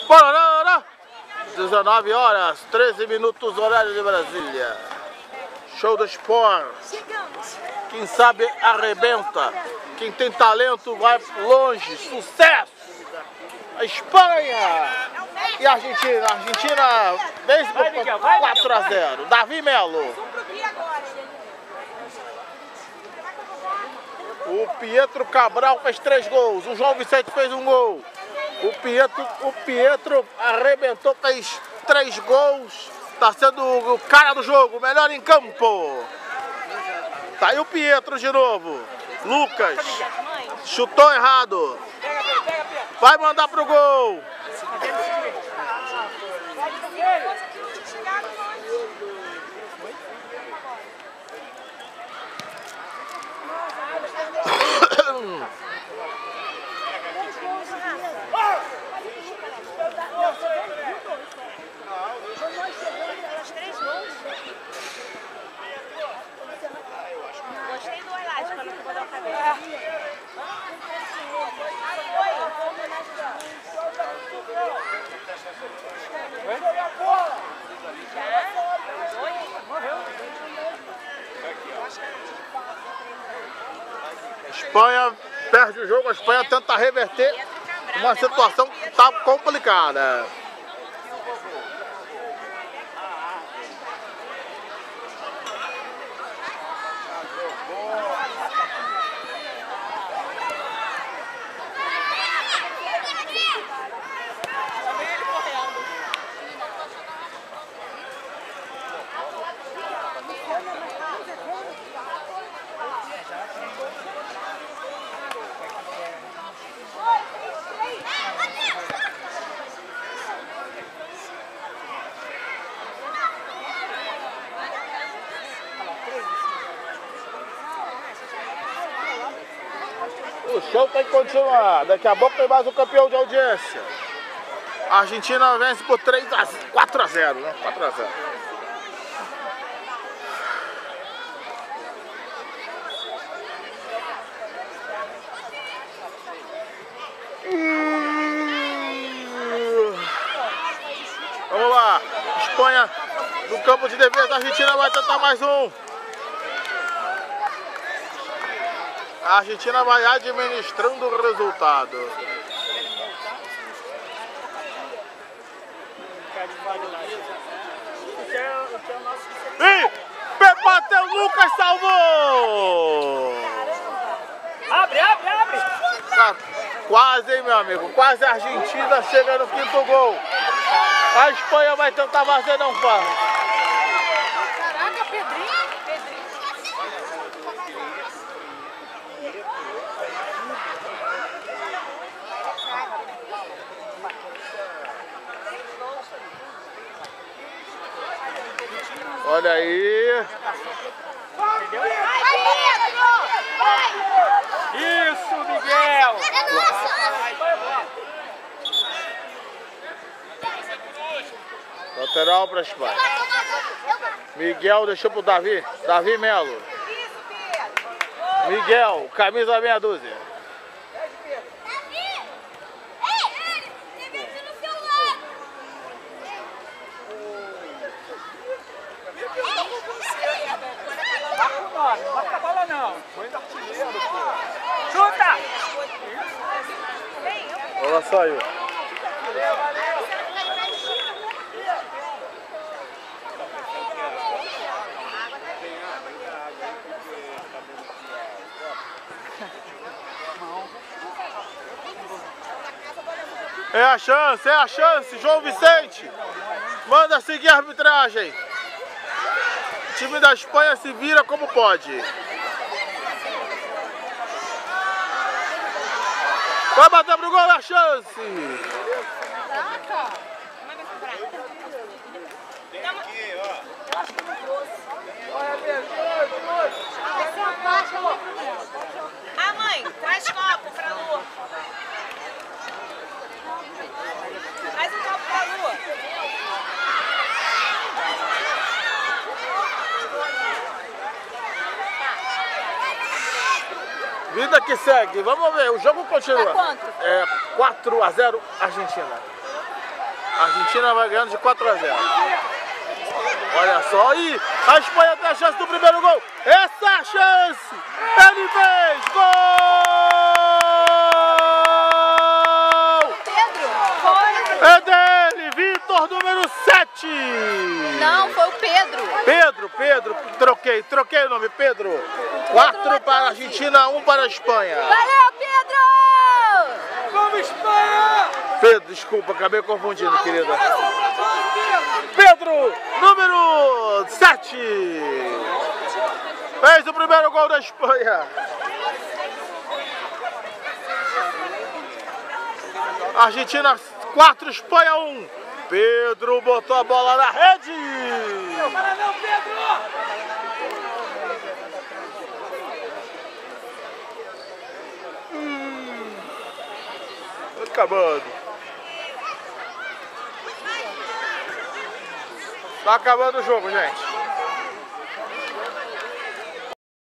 Pororó! 19 horas, 13 minutos, horário de Brasília. Show do Sport. Quem sabe arrebenta. Quem tem talento vai longe. Sucesso! A Espanha e a Argentina. A Argentina vence por 4-0. Davi Melo. O Pietro Cabral fez 3 gols. O João Vicente fez 1 gol. O Pietro arrebentou, fez 3 gols. Tá sendo o cara do jogo, o melhor em campo. Tá aí o Pietro de novo. Lucas chutou errado. Vai mandar pro gol. Gostei do highlight quando tu botou a cabeça. Espanha perde o jogo, a Espanha tenta reverter uma situação que tá complicada. O show tem que continuar. Daqui a pouco tem mais um campeão de audiência. A Argentina vence por 4-0, né? 4-0. Vamos lá. Espanha no campo de defesa. A Argentina vai tentar mais um. A Argentina vai administrando o resultado. E bateu, Lucas salvou! Abre! Quase, hein, meu amigo? Quase a Argentina chega no 5º gol. A Espanha vai tentar fazer, não faz. Caraca, Pedrinho! Olha aí. Isso, Miguel! Lateral para a Espanha. Miguel deixou pro Davi. Davi Melo. Miguel, camisa meia dúzia. Não marca a bola não. Foi artilheiro, pô. Chuta! Ela saiu. É a chance, João Vicente. Manda seguir a arbitragem. O time da Espanha se vira como pode. Vai bater pro gol, é a chance. Ah, mãe, traz copo pra Lu. Traz um copo pra Lu. Vida que segue, vamos ver, o jogo continua. Tá quanto? É 4-0 Argentina. A Argentina vai ganhando de 4-0. Olha só aí, a Espanha tem a chance do primeiro gol. Essa é a chance. Ele fez gol! Pedro, foi. É dele, Vitor, número 7. Não, foi o Pedro. Pedro, troquei o nome, Pedro. 4 para a Argentina, 1 para a Espanha. Valeu, Pedro! Vamos, Espanha! Pedro, desculpa, acabei confundindo, querida. Pedro, número 7. Fez o primeiro gol da Espanha. Argentina 4, Espanha 1. Pedro botou a bola na rede. Para não, Pedro! Acabando. Tá acabando o jogo, gente.